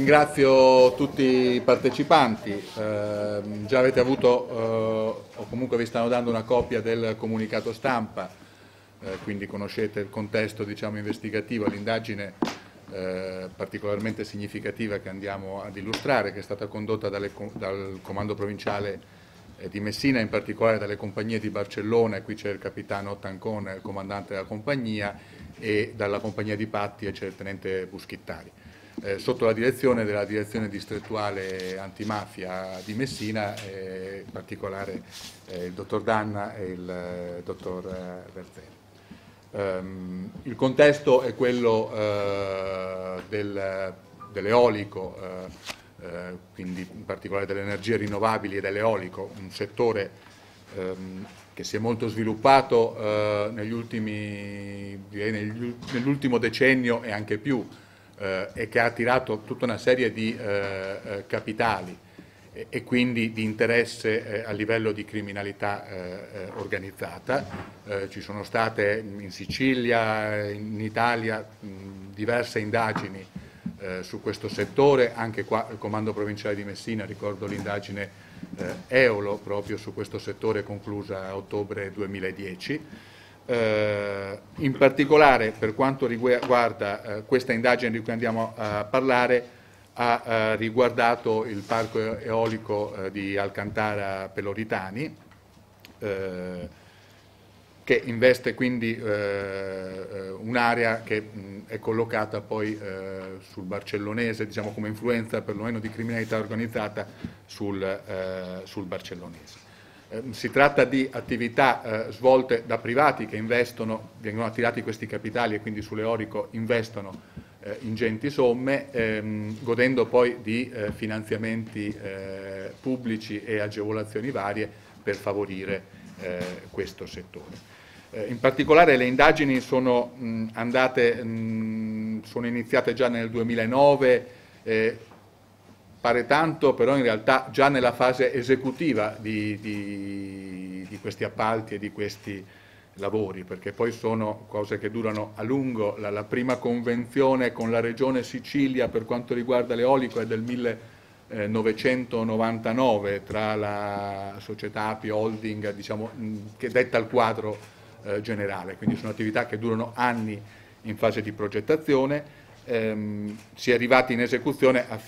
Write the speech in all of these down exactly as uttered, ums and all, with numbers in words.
ringrazio tutti i partecipanti, eh, già avete avuto eh, o comunque vi stanno dando una copia del comunicato stampa, eh, quindi conoscete il contesto, diciamo, investigativo, l'indagine eh, particolarmente significativa che andiamo ad illustrare, che è stata condotta dalle, dal Comando Provinciale eh, di Messina, in particolare dalle compagnie di Barcellona, e qui c'è il capitano Tancone, il comandante della compagnia, e dalla compagnia di Patti e c'è il tenente Buschittari. Eh, sotto la direzione della direzione distrettuale antimafia di Messina, eh, in particolare eh, il dottor Danna e il eh, dottor eh, Verzeri. Um, il contesto è quello uh, del, dell'eolico, uh, uh, quindi in particolare delle energie rinnovabili e dell'eolico, un settore um, che si è molto sviluppato uh, negli ultimi, direi negli, nell'ultimo decennio e anche più, uh, e che ha attirato tutta una serie di uh, capitali e quindi di interesse eh, a livello di criminalità eh, organizzata. Eh, ci sono state in Sicilia, in Italia, mh, diverse indagini eh, su questo settore, anche qua il Comando Provinciale di Messina, ricordo l'indagine eh, Eolo proprio su questo settore conclusa a ottobre duemiladieci. Eh, in particolare per quanto riguarda eh, questa indagine di cui andiamo a parlare, ha eh, riguardato il parco eolico eh, di Alcantara Peloritani, eh, che investe quindi eh, un'area che mh, è collocata poi eh, sul barcellonese, diciamo come influenza perlomeno di criminalità organizzata sul, eh, sul barcellonese. Eh, si tratta di attività eh, svolte da privati che investono, vengono attirati questi capitali e quindi sull'eolico investono Eh, ingenti somme, ehm, godendo poi di eh, finanziamenti eh, pubblici e agevolazioni varie per favorire eh, questo settore. Eh, in particolare le indagini sono mh, andate, mh, sono iniziate già nel duemilanove, eh, pare tanto, però in realtà già nella fase esecutiva di, di, di questi appalti e di questi lavori, perché poi sono cose che durano a lungo. La, la prima convenzione con la regione Sicilia per quanto riguarda l'eolico è del millenovecentonovantanove tra la società Api Holding, diciamo, che detta il quadro eh, generale, quindi sono attività che durano anni in fase di progettazione. Ehm, si è arrivati in esecuzione a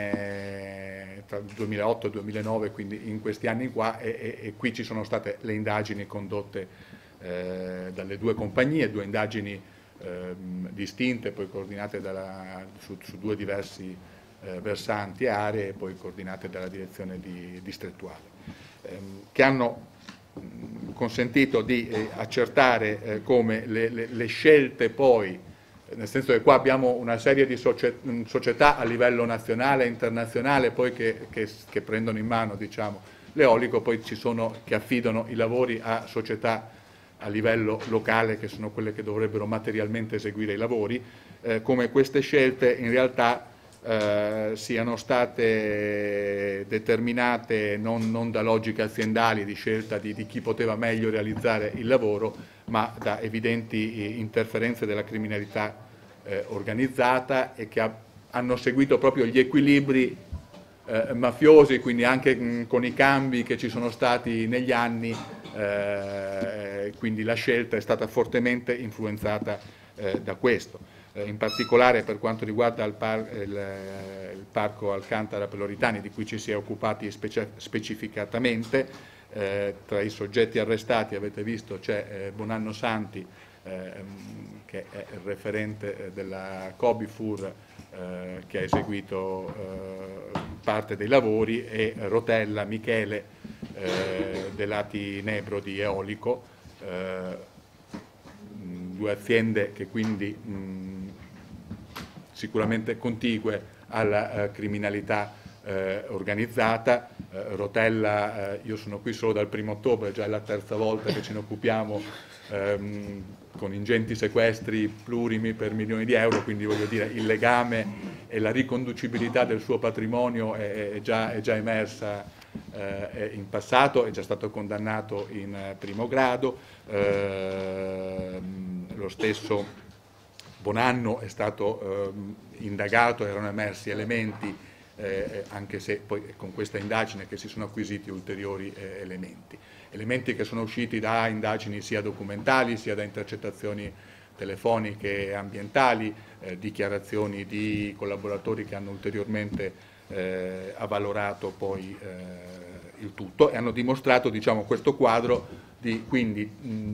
fine tra il duemilaotto e il duemilanove, quindi in questi anni qua, e, e, e qui ci sono state le indagini condotte Eh, dalle due compagnie, due indagini eh, distinte, poi coordinate dalla, su, su due diversi eh, versanti e aree, e poi coordinate dalla direzione di, distrettuale, ehm, che hanno mh, consentito di eh, accertare eh, come le, le, le scelte poi, nel senso che qua abbiamo una serie di società a livello nazionale e internazionale poi che, che, che prendono in mano, diciamo, l'eolico, poi ci sono che affidano i lavori a società a livello locale, che sono quelle che dovrebbero materialmente eseguire i lavori, eh, come queste scelte in realtà eh, siano state determinate non, non da logiche aziendali di scelta di, di chi poteva meglio realizzare il lavoro, ma da evidenti interferenze della criminalità eh, organizzata, e che ha, hanno seguito proprio gli equilibri eh, mafiosi, quindi anche mh, con i cambi che ci sono stati negli anni. Eh, quindi la scelta è stata fortemente influenzata eh, da questo. Eh, in particolare per quanto riguarda il, par il, il parco Alcantara Peloritani, di cui ci si è occupati speci specificatamente, eh, tra i soggetti arrestati avete visto c'è eh, Bonanno Santi, eh, che è il referente della Cobifur, eh, che ha eseguito eh, parte dei lavori, e Rotella Michele, Eh, dell'Ati Nebro di Eolico, eh, due aziende che quindi mh, sicuramente contigue alla eh, criminalità eh, organizzata. Eh, Rotella, eh, io sono qui solo dal primo ottobre, già è la terza volta che ce ne occupiamo, ehm, con ingenti sequestri plurimi per milioni di euro, quindi voglio dire il legame e la riconducibilità del suo patrimonio è, è, già, è già emersa Eh, in passato, è già stato condannato in eh, primo grado, eh, lo stesso Bonanno è stato eh, indagato, erano emersi elementi, eh, anche se poi è con questa indagine che si sono acquisiti ulteriori eh, elementi. Elementi che sono usciti da indagini sia documentali, sia da intercettazioni telefoniche e ambientali, eh, dichiarazioni di collaboratori che hanno ulteriormente eh, avvalorato poi eh, il tutto e hanno dimostrato, diciamo, questo quadro di, quindi, mh,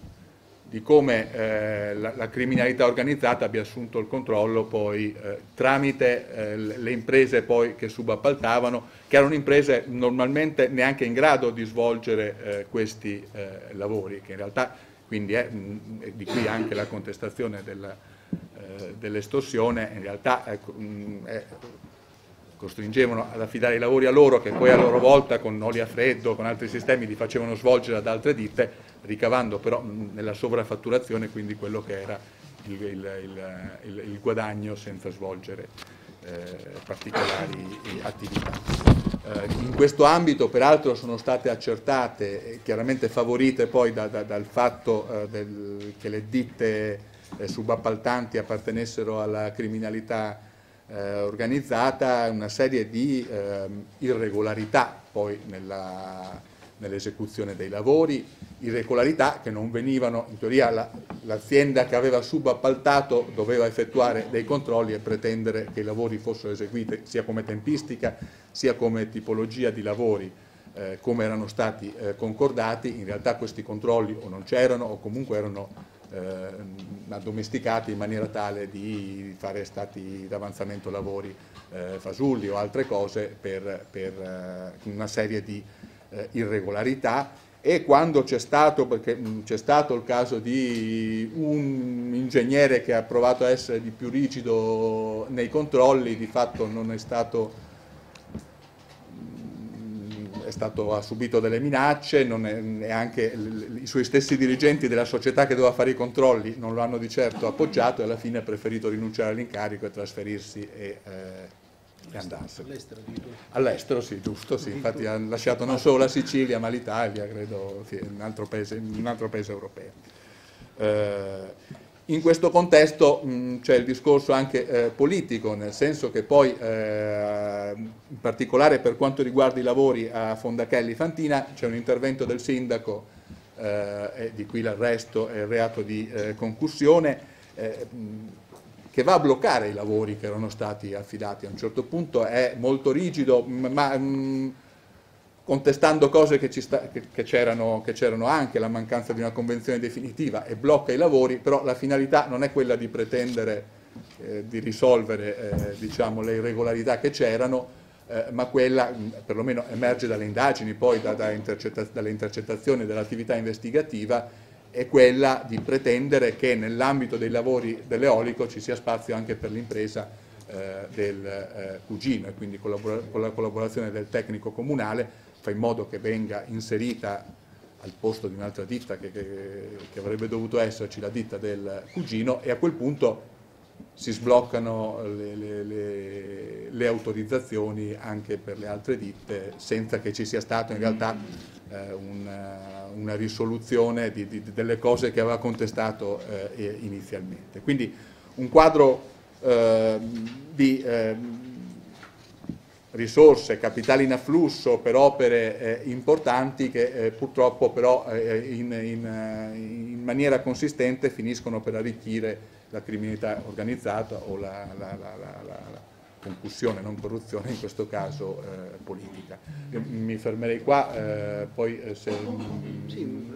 di come eh, la, la criminalità organizzata abbia assunto il controllo poi eh, tramite eh, le imprese poi che subappaltavano, che erano imprese normalmente neanche in grado di svolgere eh, questi eh, lavori, che in realtà quindi è, mh, di qui anche la contestazione della, eh, dell'estorsione, in realtà è, mh, è, costringevano ad affidare i lavori a loro, che poi a loro volta con oli a freddo, con altri sistemi li facevano svolgere ad altre ditte, ricavando però mh, nella sovrafatturazione quindi quello che era il, il, il, il, il guadagno senza svolgere eh, particolari attività. Eh, in questo ambito peraltro sono state accertate e chiaramente favorite poi da, da, dal fatto eh, del, che le ditte eh, subappaltanti appartenessero alla criminalità Eh, organizzata, una serie di eh, irregolarità poi nella, nell'esecuzione dei lavori, irregolarità che non venivano, in teoria la, l'azienda che aveva subappaltato doveva effettuare dei controlli e pretendere che i lavori fossero eseguiti sia come tempistica sia come tipologia di lavori eh, come erano stati eh, concordati. In realtà questi controlli o non c'erano o comunque erano Eh, addomesticati in maniera tale di fare stati d'avanzamento lavori eh, fasulli o altre cose per, per eh, una serie di eh, irregolarità. E quando c'è stato, perché c'è stato il caso di un ingegnere che ha provato a essere di più rigido nei controlli, di fatto non è stato È stato, ha subito delle minacce, non è, neanche i suoi stessi dirigenti della società che doveva fare i controlli non lo hanno di certo appoggiato e alla fine ha preferito rinunciare all'incarico e trasferirsi e, eh, e andarsene. All'estero? All'estero, sì, giusto, sì. Infatti ha lasciato non solo la Sicilia ma l'Italia, credo, sì, in un altro paese, in un altro paese europeo. Eh, In questo contesto mh, c'è il discorso anche eh, politico, nel senso che poi, eh, in particolare per quanto riguarda i lavori a Fondachelli Fantina, c'è un intervento del sindaco, eh, e di qui l'arresto e il reato di eh, concussione, eh, mh, che va a bloccare i lavori che erano stati affidati. A un certo punto è molto rigido, ma mh, contestando cose che, ci sta, che, che, c'erano, che c'erano anche, la mancanza di una convenzione definitiva, e blocca i lavori, però la finalità non è quella di pretendere eh, di risolvere eh, diciamo, le irregolarità che c'erano, eh, ma quella, perlomeno emerge dalle indagini, poi da, da intercetta, dalle intercettazioni dell'attività investigativa, è quella di pretendere che nell'ambito dei lavori dell'eolico ci sia spazio anche per l'impresa eh, del eh, cugino, e quindi collabora, con la collaborazione del tecnico comunale fa in modo che venga inserita al posto di un'altra ditta che, che, che avrebbe dovuto esserci la ditta del cugino, e a quel punto si sbloccano le, le, le, le autorizzazioni anche per le altre ditte senza che ci sia stato in realtà eh, una, una risoluzione di, di, delle cose che aveva contestato eh, inizialmente. Quindi un quadro eh, di eh, risorse, capitali in afflusso per opere eh, importanti che eh, purtroppo però eh, in, in, in maniera consistente finiscono per arricchire la criminalità organizzata o la, la, la, la, la, la concussione, non corruzione, in questo caso eh, politica. Io mi fermerei qua, eh, poi eh, se... Sì.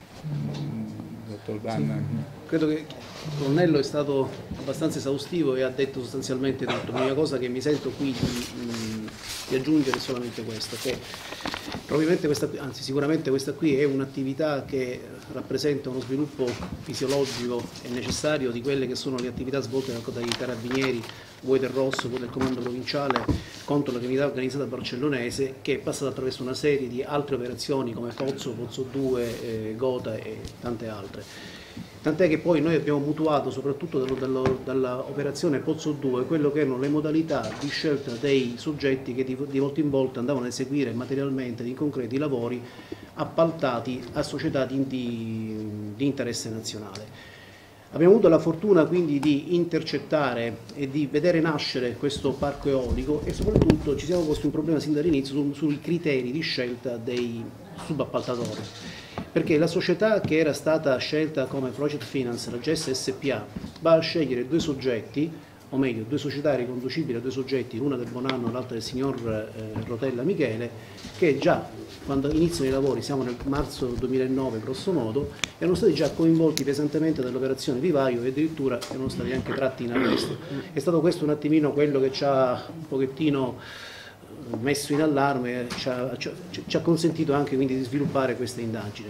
Dottor Danna. Sì. Credo che il colonnello è stato abbastanza esaustivo e ha detto sostanzialmente tutto. L'unica cosa che mi sento qui di, di aggiungere è solamente questo, che probabilmente questa, anzi sicuramente questa qui è un'attività che rappresenta uno sviluppo fisiologico e necessario di quelle che sono le attività svolte dai carabinieri, vuoi del Rosso, vuoi del comando provinciale contro la criminalità organizzata barcellonese, che è passata attraverso una serie di altre operazioni come Pozzo, Pozzo due, eh, Gota e tante altre. Tant'è che poi noi abbiamo mutuato soprattutto dall'operazione Pozzo due quello che erano le modalità di scelta dei soggetti che di, di volta in volta andavano a eseguire materialmente, in concreti, lavori appaltati a società di, di, di interesse nazionale. Abbiamo avuto la fortuna quindi di intercettare e di vedere nascere questo parco eolico e soprattutto ci siamo posti un problema sin dall'inizio su, sui criteri di scelta dei subappaltatori, perché la società che era stata scelta come Project Finance, la G E S S P A, va a scegliere due soggetti, o meglio due società riconducibili a due soggetti, una del Bonanno e l'altra del signor eh, Rotella Michele, che già quando iniziano i lavori, siamo nel marzo duemilanove grosso modo, erano stati già coinvolti pesantemente nell'operazione Vivaio e addirittura erano stati anche tratti in arresto. È stato questo un attimino quello che ci ha un pochettino messo in allarme, ci ha, ci ha consentito anche quindi di sviluppare questa indagine.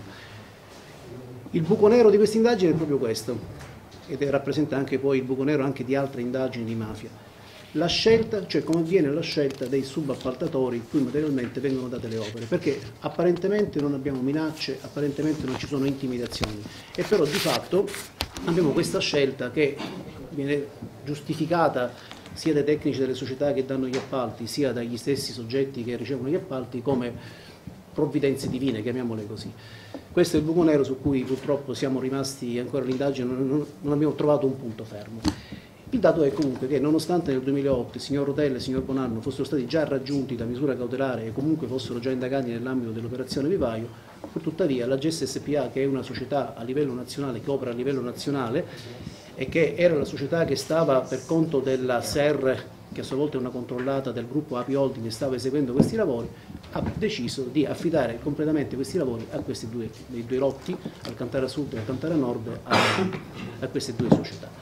Il buco nero di questa indagine è proprio questo, ed rappresenta anche poi il buco nero anche di altre indagini di mafia. La scelta, cioè come avviene la scelta dei subappaltatori cui materialmente vengono date le opere, perché apparentemente non abbiamo minacce, apparentemente non ci sono intimidazioni, e però di fatto abbiamo questa scelta che viene giustificata sia dai tecnici delle società che danno gli appalti, sia dagli stessi soggetti che ricevono gli appalti come provvidenze divine, chiamiamole così. Questo è il buco nero su cui purtroppo siamo rimasti ancora all'indagine, non, non abbiamo trovato un punto fermo. Il dato è comunque che nonostante nel duemilaotto il signor Rotella e il signor Bonanno fossero stati già raggiunti da misura cautelare e comunque fossero già indagati nell'ambito dell'operazione Vivaio, purtuttavia la G E S S P A, che è una società a livello nazionale, che opera a livello nazionale e che era la società che stava per conto della S E R, che a sua volta è una controllata del gruppo A P I Holding, che stava eseguendo questi lavori, ha deciso di affidare completamente questi lavori a questi due, dei due lotti, Alcantara Sud e Alcantara Nord, a, a queste due società.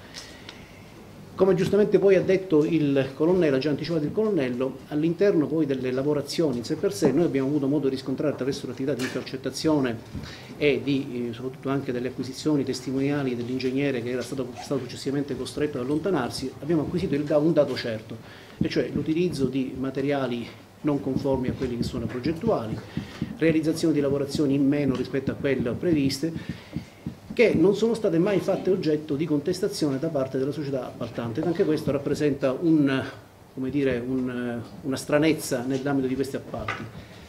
Come giustamente poi ha detto il colonnello, ha già anticipato il colonnello, all'interno poi delle lavorazioni in sé per sé noi abbiamo avuto modo di riscontrare attraverso l'attività di intercettazione e di, eh, soprattutto anche delle acquisizioni testimoniali dell'ingegnere che era stato, stato successivamente costretto ad allontanarsi, abbiamo acquisito il, un dato certo, e cioè l'utilizzo di materiali non conformi a quelli che sono progettuali, realizzazione di lavorazioni in meno rispetto a quelle previste, che non sono state mai fatte oggetto di contestazione da parte della società appaltante. Anche questo rappresenta un, come dire, un, una stranezza nell'ambito di questi appalti.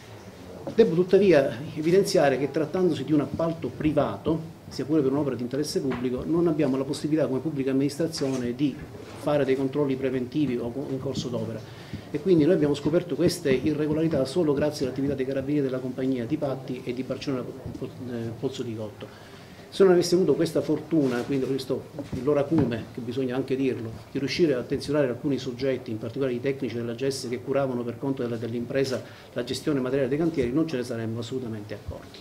Devo tuttavia evidenziare che trattandosi di un appalto privato, sia pure per un'opera di interesse pubblico, non abbiamo la possibilità come pubblica amministrazione di fare dei controlli preventivi o in corso d'opera, e quindi noi abbiamo scoperto queste irregolarità solo grazie all'attività dei carabinieri della compagnia di Patti e di Barcellona Pozzo di Gotto. Se non avessimo avuto questa fortuna, quindi questo l'oracume, che bisogna anche dirlo, di riuscire a attenzionare alcuni soggetti, in particolare i tecnici della G E S che curavano per conto dell'impresa la gestione materiale dei cantieri, non ce ne saremmo assolutamente accorti.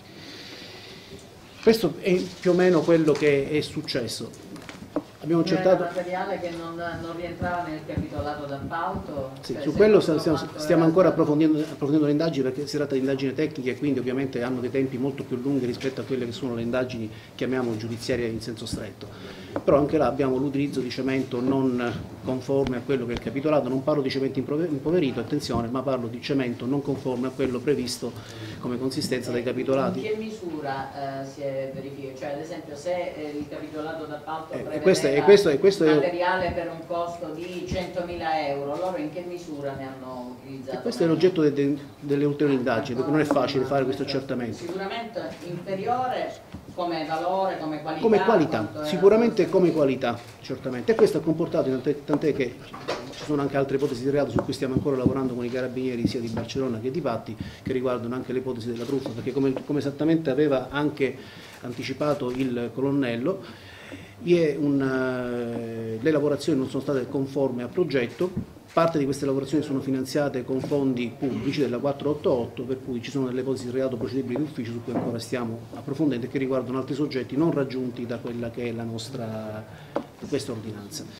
Questo è più o meno quello che è successo. Abbiamo cercato... Era materiale che non, non rientrava nel capitolato d'appalto? Sì, cioè, su quello stiamo, stiamo ancora stato... approfondendo, approfondendo le indagini, perché si tratta di indagini tecniche e quindi ovviamente hanno dei tempi molto più lunghi rispetto a quelle che sono le indagini, chiamiamo giudiziarie in senso stretto. Però anche là abbiamo l'utilizzo di cemento non conforme a quello che è il capitolato, non parlo di cemento impoverito, attenzione, ma parlo di cemento non conforme a quello previsto come consistenza dai capitolati. In che misura eh, si è verificato? Cioè, ad esempio, se eh, il capitolato d'appalto eh, prevedeva e questo, e questo materiale è... per un costo di centomila euro, loro in che misura ne hanno utilizzato? E questo è l'oggetto de, de, delle ulteriori indagini, perché non è facile fare questo accertamento. Sicuramente inferiore come valore, come qualità? Come qualità, sicuramente come qualità, certamente. E questo ha comportato, tant'è, tant'è che ci sono anche altre ipotesi di reato su cui stiamo ancora lavorando con i carabinieri sia di Barcellona che di Patti, che riguardano anche le ipotesi della truffa, perché come, come esattamente aveva anche anticipato il colonnello, è una, le lavorazioni non sono state conformi al progetto. Parte di queste lavorazioni sono finanziate con fondi pubblici della quattrocentottantotto, per cui ci sono delle ipotesi di reato procedibili d'ufficio su cui ancora stiamo approfondendo e che riguardano altri soggetti non raggiunti da quella che è la nostra, questa ordinanza.